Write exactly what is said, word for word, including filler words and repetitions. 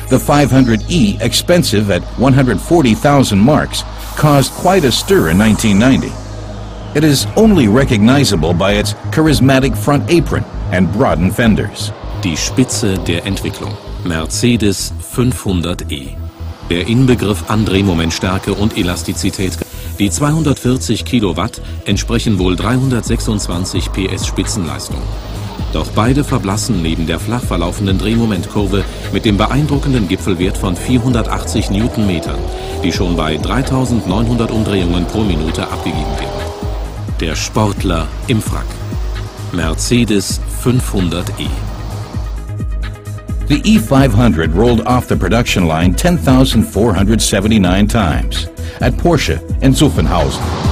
The five hundred E, expensive at one hundred forty thousand marks, caused quite a stir in nineteen ninety. It is only recognizable by its charismatic front apron and broadened fenders. Die Spitze der Entwicklung. Mercedes fünfhundert E. Der Inbegriff an Drehmomentstärke und Elastizität. Die zweihundertvierzig Kilowatt entsprechen wohl dreihundertsechsundzwanzig P S Spitzenleistung. Doch beide verblassen neben der flach verlaufenden Drehmomentkurve mit dem beeindruckenden Gipfelwert von vierhundertachtzig Newtonmetern, die schon bei dreitausendneunhundert Umdrehungen pro Minute abgegeben werden. Der Sportler im Frack. Mercedes fünfhundert E. The E five hundred rolled off the production line ten thousand four hundred seventy-nine times at Porsche in Zuffenhausen.